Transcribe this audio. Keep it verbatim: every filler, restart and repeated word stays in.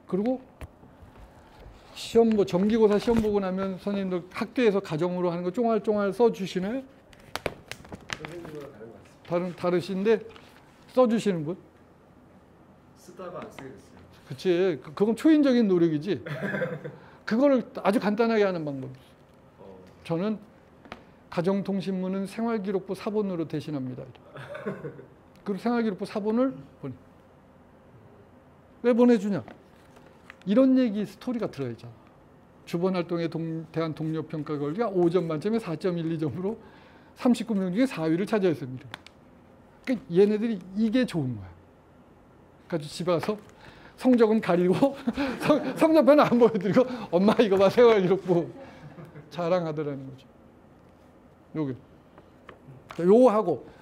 그리고 시험 뭐 정기고사 시험 보고 나면 선생님들 학교에서 가정으로 하는 거 쫑알쫑알 써주시네. 선생님과 다른 것 같습니다. 다른 다르신데 써주시는 분? 쓰다가 안 쓰게 됐어요. 그치. 그건 초인적인 노력이지. 그거를 아주 간단하게 하는 방법. 어. 저는 가정통신문은 생활기록부 사본으로 대신합니다. 그리고 생활기록부 사본을 보내. 왜 보내주냐? 이런 얘기 스토리가 들어있잖아. 주번활동에 동, 대한 동료평가 걸기가 오 점 만점에 사 점 일이 점으로 삼십구 명 중에 사 위를 차지했습니다. 그러니까 얘네들이 이게 좋은 거야. 그래서 집에 와서 성적은 가리고 성, 성적표는 안 보여드리고 엄마 이거 봐 생활기록부 자랑하더라는 거죠. 요게. 요거 하고